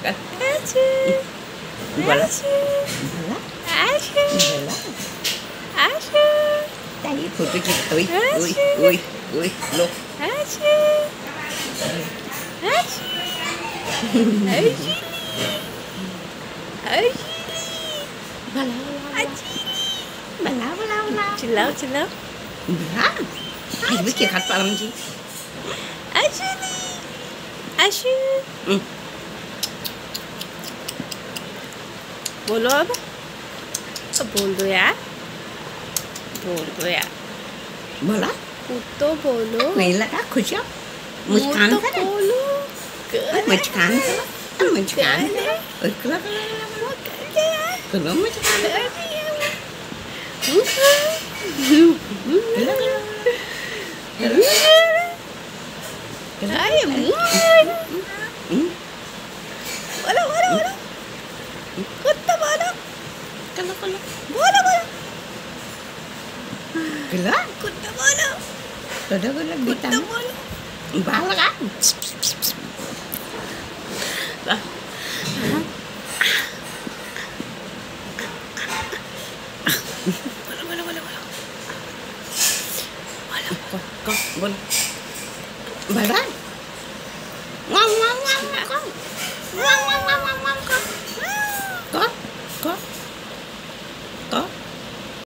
Asyik. Bola. Asyik. Bola. Asyik. Bola. Asyik. Tadi foto kita. Ui. Look. Asyik. Asyik. Asyik. Asyik. Bola. Bola. Chill out. Bola. Ay, bikin kat palam ji. Asyik. Asyik. बोलो अब तो बोल दो यार बोला कुछ तो बोलो नहीं लगा खुश हो मुस्कान तो करे बोलो मुस्कान करो मुस्कान करो करो मुस्कान बोलो कुत्ता बोलो Gila, कुत्ता बोलो kuda कुत्ता bitan. बोलो Bala kan? Con bol. Bala. Ngon.